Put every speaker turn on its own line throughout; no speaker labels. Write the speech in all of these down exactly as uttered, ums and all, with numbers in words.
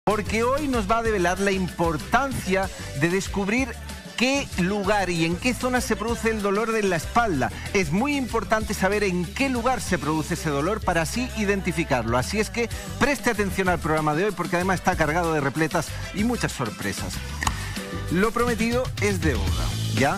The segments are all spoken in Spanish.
Porque hoy nos va a develar la importancia de descubrir qué lugar y en qué zona se produce el dolor de la espalda. Es muy importante saber en qué lugar se produce ese dolor para así identificarlo. Así es que preste atención al programa de hoy porque además está cargado de repletas y muchas sorpresas. Lo prometido es deuda, ¿ya?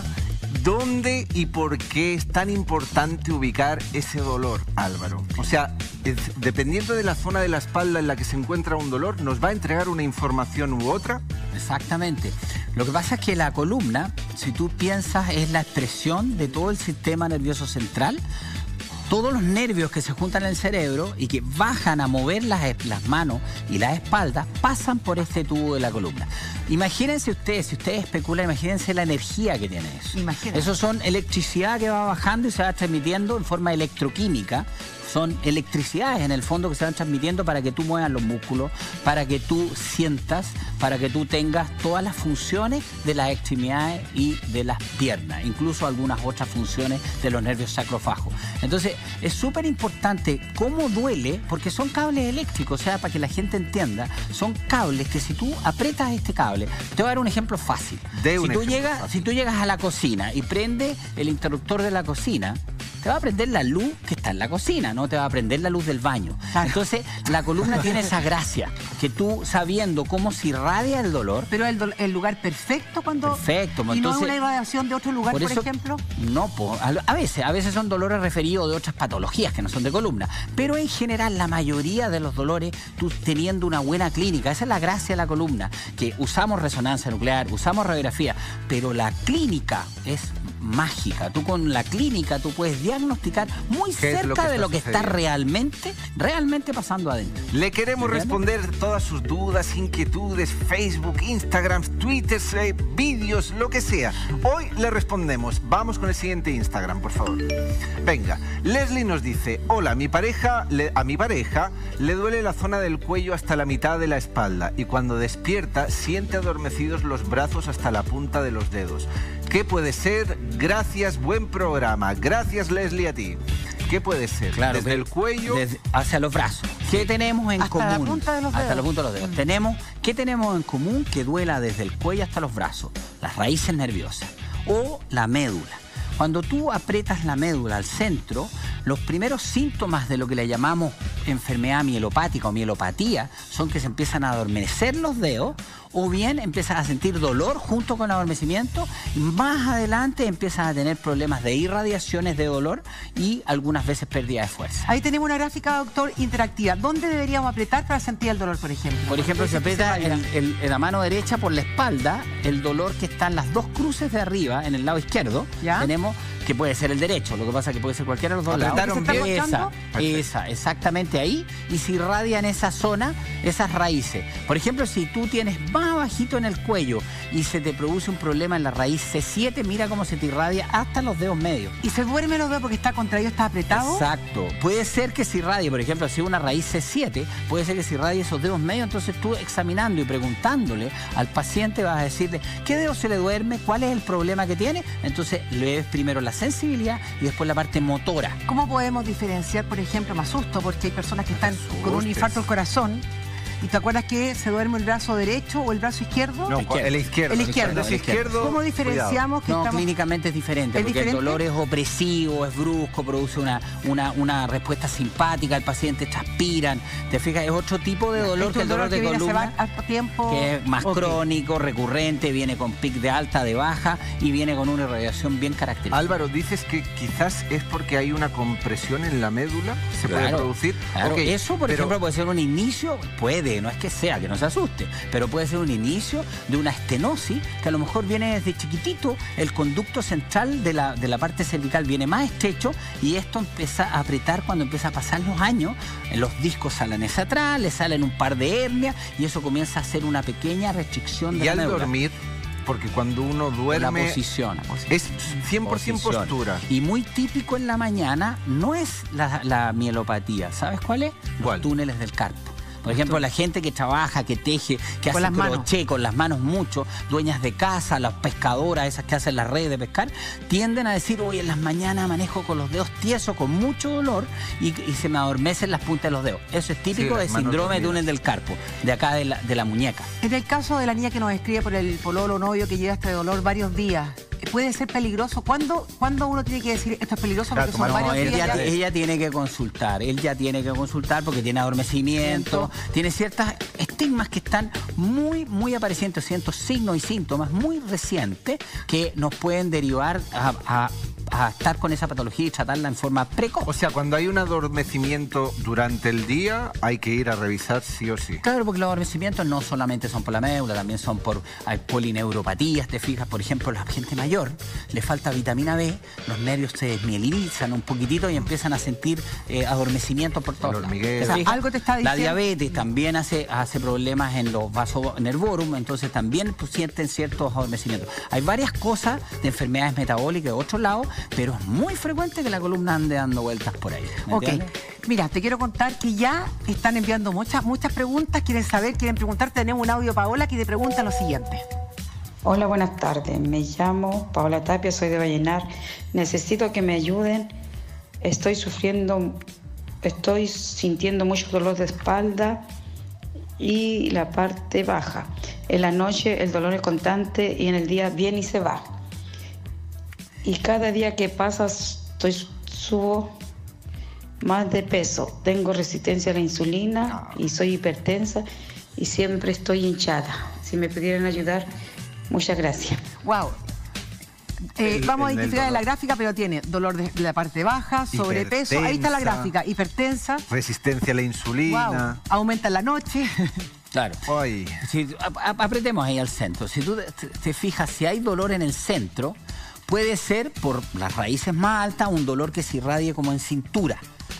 ¿Dónde y por qué es tan importante ubicar ese dolor, Álvaro? O sea, es, dependiendo de la zona de la espalda en la que se encuentra un dolor, ¿nos va a entregar una información u otra?
Exactamente. Lo que pasa es que la columna, si tú piensas, es la expresión de todo el sistema nervioso central. Todos los nervios que se juntan en el cerebro y que bajan a mover las, las manos y la espalda pasan por este tubo de la columna. Imagínense ustedes, si ustedes especulan, imagínense la energía que tiene eso. Imagínense. Eso son electricidad que va bajando y se va transmitiendo en forma electroquímica. Son electricidades en el fondo que se van transmitiendo para que tú muevas los músculos, para que tú sientas, para que tú tengas todas las funciones de las extremidades y de las piernas, incluso algunas otras funciones de los nervios sacrofagos. Entonces, es súper importante cómo duele, porque son cables eléctricos, o sea, para que la gente entienda, son cables que si tú apretas este cable, te voy a dar un ejemplo fácil. De un si, tú ejemplo llegas, fácil. si tú llegas a la cocina y prende el interruptor de la cocina, te va a prender la luz que está en la cocina, no te va a prender la luz del baño. Claro. Entonces, la columna tiene esa gracia, que tú sabiendo cómo se irradia el dolor...
Pero el, do el lugar perfecto cuando...
Perfecto.
¿Y
entonces,
no es una irradiación de otro lugar, por,
por eso,
ejemplo?
No, po, a, a veces, a veces son dolores referidos de otras patologías que no son de columna. Pero en general, la mayoría de los dolores, tú teniendo una buena clínica, esa es la gracia de la columna, que usamos resonancia nuclear, usamos radiografía, pero la clínica es mágica. Tú con la clínica tú puedes diagnosticar muy cerca de lo que está realmente, realmente pasando adentro.
Le queremos responder todas sus dudas, inquietudes, Facebook, Instagram, Twitter, eh, vídeos, lo que sea. Hoy le respondemos. Vamos con el siguiente Instagram, por favor. Venga, Leslie nos dice: hola, mi pareja, le, a mi pareja le duele la zona del cuello hasta la mitad de la espalda y cuando despierta siente adormecidos los brazos hasta la punta de los dedos. ¿Qué puede ser? Gracias, buen programa. Gracias, Leslie, a ti. ¿Qué puede ser?
Claro,
desde el cuello
desde, hacia los brazos. ¿Qué sí. tenemos en
hasta
común?
La punta de los dedos.
Hasta la punta de los dedos. Mm. Tenemos, ¿qué tenemos en común que duela desde el cuello hasta los brazos? Las raíces nerviosas o la médula. Cuando tú aprietas la médula al centro, los primeros síntomas de lo que le llamamos enfermedad mielopática o mielopatía son que se empiezan a adormecer los dedos o bien empiezas a sentir dolor junto con el adormecimiento y más adelante empiezas a tener problemas de irradiaciones de dolor y algunas veces pérdida de fuerza.
Ahí tenemos una gráfica, doctor, interactiva. ¿Dónde deberíamos apretar para sentir el dolor, por ejemplo?
Por ejemplo, si aprieta el, el, el, la mano derecha por la espalda, el dolor que está en las dos cruces de arriba, en el lado izquierdo, ¿ya? Tenemos que puede ser el derecho, lo que pasa es que puede ser cualquiera de los dos lados. Esa, esa, exactamente ahí, y se irradia en esa zona esas raíces. Por ejemplo, si tú tienes más bajito en el cuello y se te produce un problema en la raíz C siete, mira cómo se te irradia hasta los dedos medios.
¿Y se duerme los dedos porque está contraído, está apretado?
Exacto. Puede ser que se irradie, por ejemplo, si es una raíz C siete, puede ser que se irradie esos dedos medios, entonces tú examinando y preguntándole al paciente vas a decirle qué dedo se le duerme, cuál es el problema que tiene, entonces le ves primero la sensibilidad y después la parte motora.
¿Cómo podemos diferenciar, por ejemplo, me asusto porque hay personas que están con un infarto al corazón? ¿Y te acuerdas que se duerme el brazo derecho o el brazo izquierdo?
No, el izquierdo.
El izquierdo.
El izquierdo.
¿Cómo diferenciamos que
No,
estamos...
clínicamente es diferente,
¿Es
porque
diferente?
el dolor es opresivo, es brusco, produce una, una, una respuesta simpática, el paciente transpiran, te fijas, es otro tipo de dolor que el dolor, dolor de
que
columna,
hace tiempo...
que es más okay. crónico, recurrente, viene con pic de alta, de baja y viene con una irradiación bien característica.
Álvaro, dices que quizás es porque hay una compresión en la médula, se
claro,
puede producir.
Claro. Okay, eso, por
pero...
ejemplo, puede ser un inicio, puede, no es que sea, que no se asuste, pero puede ser un inicio de una estenosis que a lo mejor viene desde chiquitito, el conducto central de la, de la parte cervical viene más estrecho y esto empieza a apretar cuando empieza a pasar los años, los discos salen hacia atrás, le salen un par de hernias y eso comienza a hacer una pequeña restricción de
y
la
al
médula.
dormir, porque cuando uno duerme...
La posición.
Es cien por ciento
posición.
postura.
Y muy típico en la mañana no es la, la mielopatía, ¿sabes cuál es?
¿Cuál?
Los túneles del carpo. Por ejemplo, la gente que trabaja, que teje, que
con
hace
las
crochet
manos.
con las manos mucho, dueñas de casa, las pescadoras, esas que hacen las redes de pescar, tienden a decir, oye, en las mañanas manejo con los dedos tiesos, con mucho dolor, y, y se me adormecen las puntas de los dedos. Eso es típico
Sí,
de
las manos
síndrome de
dormidas.
túnel del carpo, de acá de la, de la muñeca.
En el caso de la niña que nos escribe por el pololo novio que lleva este dolor varios días, ¿puede ser peligroso? ¿Cuándo, ¿cuándo uno tiene que decir esto es peligroso?
Claro,
Porque son
tomar-
No,
varios
él
días
ya-
ya.
ella tiene que consultar, él ya tiene que consultar porque tiene adormecimiento, tiene ciertas estigmas que están muy, muy aparecientes, ciertos signos y síntomas muy recientes que nos pueden derivar a, a- a estar con esa patología y tratarla en forma precoz.
O sea, cuando hay un adormecimiento durante el día, hay que ir a revisar sí o sí.
Claro, porque los adormecimientos no solamente son por la médula, también son por hay polineuropatías, te fijas, por ejemplo, a la gente mayor le falta vitamina B, los nervios se desmielinizan un poquitito y empiezan a sentir eh, adormecimiento por todos
El
lados.
hormigueo.
¿Te
O sea,
fijas?
algo te está
La
diciendo-
diabetes también hace, hace problemas en los vasos nervorum, entonces también pues, sienten ciertos adormecimientos. Hay varias cosas de enfermedades metabólicas de otro lado, pero es muy frecuente que la columna ande dando vueltas por ahí. ¿me
Ok,
entiendes?
mira, te quiero contar que ya están enviando muchas, muchas preguntas, quieren saber, quieren preguntar. Tenemos un audio, Paola, que te pregunta lo siguiente.
Hola, buenas tardes. Me llamo Paola Tapia, soy de Vallenar. Necesito que me ayuden. Estoy sufriendo, estoy sintiendo mucho dolor de espalda y la parte baja. En la noche el dolor es constante y en el día viene y se va. Y cada día que pasa estoy, subo más de peso. Tengo resistencia a la insulina y soy hipertensa y siempre estoy hinchada. Si me pudieran ayudar, muchas gracias.
Wow. Eh,
El-
vamos a
el- el
identificar en la
dolor.
gráfica, pero tiene dolor de, de la parte baja, sobrepeso. Ahí está la
Hipertensa.
gráfica. Hipertensa.
Resistencia a la
Wow.
insulina.
Aumenta en la noche.
Claro.
Ay.
Si, a- a- apretemos ahí al centro. Si tú te, te fijas, si hay dolor en el centro, puede ser por las raíces más altas un dolor que se irradie como en cintura.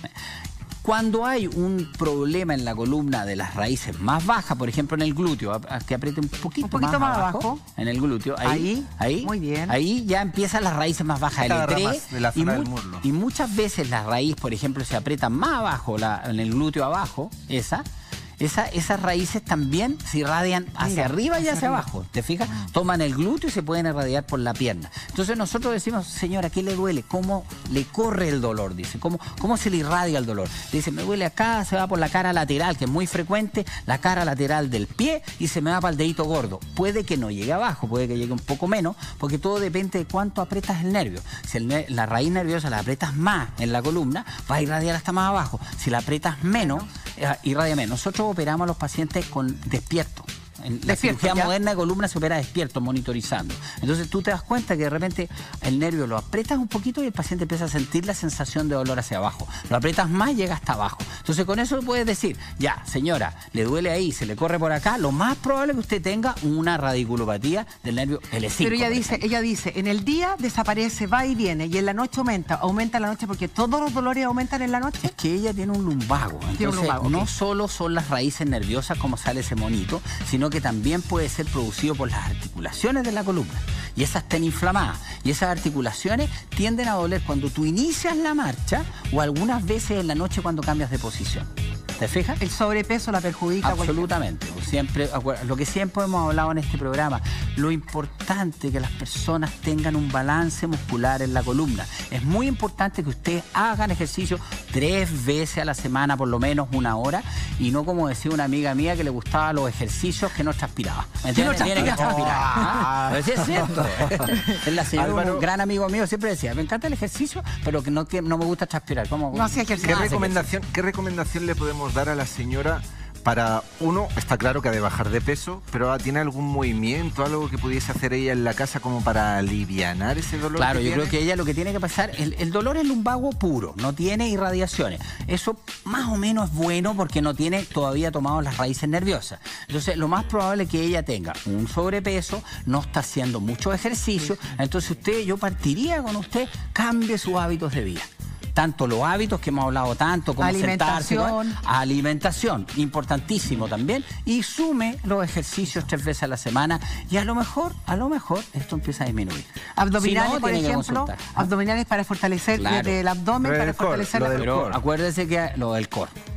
Cuando hay un problema en la columna de las raíces más bajas, por ejemplo en el glúteo, a- a- que apriete un poquito,
Un poquito más abajo.
en el glúteo, ahí,
Ahí,
ahí,
muy bien.
ahí ya empiezan las raíces más bajas,
Cada
L tres,
rama de la
y,
zona del
mu-
muslo.
y muchas veces la raíz, por ejemplo, se aprieta más abajo, la- en el glúteo abajo, esa. Esa, esas raíces también se irradian hacia
Mira,
arriba y
hacia
hacia
arriba.
abajo. ¿Te fijas? Toman el glúteo y se pueden irradiar por la pierna. Entonces nosotros decimos, señora, ¿qué le duele? ¿Cómo le corre el dolor? Dice, ¿cómo, cómo se le irradia el dolor? Dice, me duele acá, se va por la cara lateral, que es muy frecuente, la cara lateral del pie y se me va para el dedito gordo. Puede que no llegue abajo, puede que llegue un poco menos, porque todo depende de cuánto aprietas el nervio. Si el ner- la raíz nerviosa la aprietas más en la columna, va a irradiar hasta más abajo. Si la aprietas menos, eh, irradia menos. Nosotros operamos a los pacientes con despierto. En la
Despierto,
cirugía
ya.
moderna de columna se opera despierto, monitorizando. Entonces tú te das cuenta que de repente el nervio lo aprietas un poquito y el paciente empieza a sentir la sensación de dolor hacia abajo. Lo aprietas más, llega hasta abajo. Entonces con eso puedes decir, ya, señora, le duele ahí, se le corre por acá, lo más probable es que usted tenga una radiculopatía del nervio L cinco.
Pero ella
por
dice,
ejemplo.
ella dice, en el día desaparece, va y viene, y en la noche aumenta. Aumenta en la noche porque todos los dolores aumentan en la noche.
Es que ella tiene un lumbago. Entonces,
Tiene un lumbago,
no
ok.
solo son las raíces nerviosas como sale ese monito, sino que también puede ser producido por las articulaciones de la columna. Y esas están inflamadas. Y esas articulaciones tienden a doler cuando tú inicias la marcha o algunas veces en la noche cuando cambias de posición. ¿Te fijas?
El sobrepeso la perjudica.
Absolutamente. Siempre, acuer- lo que siempre hemos hablado en este programa, lo importante que las personas tengan un balance muscular en la columna. Es muy importante que ustedes hagan ejercicio tres veces a la semana, por lo menos una hora, y no como decía una amiga mía que le gustaban los ejercicios que no transpiraba. ¿Me entiendes?
no
Tiene que
transpira.
transpirar. ¿Ah? Pero sí es cierto. Es la señora,
Álvaro.
un gran amigo mío, siempre decía, me encanta el ejercicio, pero que no, que no me gusta transpirar. ¿Cómo?
No hacía ejercicio.
¿Qué
No hace
recomendación, ¿Qué recomendación le podemos dar a la señora para, uno, está claro que ha de bajar de peso, pero ¿tiene algún movimiento, algo que pudiese hacer ella en la casa como para alivianar ese dolor?
Claro,
que
yo
tiene?
creo que ella lo que tiene que pasar, el, el dolor es lumbago puro, no tiene irradiaciones. Eso más o menos es bueno porque no tiene todavía tomado las raíces nerviosas. Entonces, lo más probable es que ella tenga un sobrepeso, no está haciendo mucho ejercicio. Entonces, usted, yo partiría con usted, cambie sus hábitos de vida. Tanto los hábitos que hemos hablado tanto, como sentarse,
Alimentación.
¿no? Alimentación, importantísimo también, y sume los ejercicios tres veces a la semana y a lo mejor, a lo mejor esto empieza a disminuir.
Abdominales,
Si no,
por
tiene que
ejemplo,
consultar. ¿Ah?
abdominales para fortalecer
Claro.
el abdomen,
Pero
para
el core,
fortalecer
lo
la
del
Pero
core.
acuérdese que lo del core.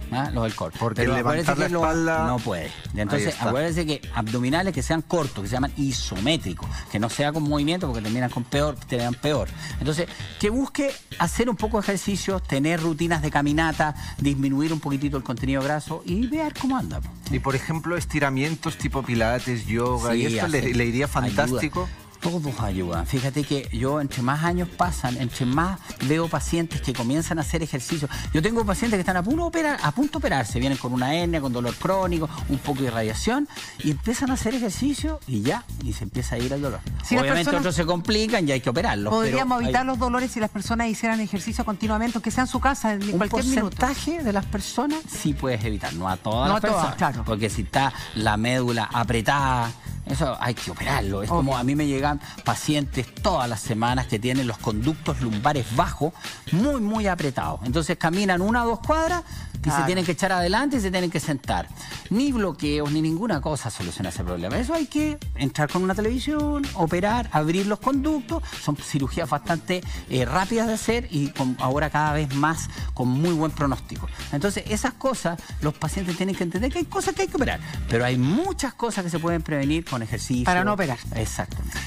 ¿ah? Los del core.
Porque
Pero
levantar la
que lo-
espalda...
no puede. Entonces,
está.
acuérdense que abdominales que sean cortos, que se llaman isométricos, que no sea con movimiento porque terminan con peor, te vean peor. Entonces, que busque hacer un poco de ejercicio, tener rutinas de caminata, disminuir un poquitito el contenido graso y ver cómo anda.
Y por ejemplo, estiramientos tipo pilates, yoga,
Sí,
y esto le,
hace-
le iría fantástico.
ayuda. Todos ayudan. Fíjate que yo, entre más años pasan, entre más veo pacientes que comienzan a hacer ejercicio. Yo tengo pacientes que están a punto de operar, a punto de operarse, vienen con una hernia, con dolor crónico, un poco de irradiación, y empiezan a hacer ejercicio y ya, y se empieza a ir el dolor.
Si las
Obviamente
personas-
otros se complican y hay que operarlos.
Podríamos
pero
evitar
hay
los dolores si las personas hicieran ejercicio continuamente, aunque sea en su casa, en
un
cualquier minuto.
porcentaje de las personas sí puedes evitar, no a todas
No
las
a todas,
personas.
claro.
Porque si está la médula apretada, eso hay que operarlo. Es como a mí me llegan pacientes todas las semanas que tienen los conductos lumbares bajos muy, muy apretados. Entonces caminan una o dos cuadras y
Claro.
se tienen que echar adelante y se tienen que sentar. Ni bloqueos, ni ninguna cosa soluciona ese problema. Eso hay que entrar con una televisión, operar, abrir los conductos. Son cirugías bastante eh, rápidas de hacer y con, ahora cada vez más con muy buen pronóstico. Entonces esas cosas los pacientes tienen que entender que hay cosas que hay que operar, pero hay muchas cosas que se pueden prevenir con ejercicio.
Para no operar.
Exacto.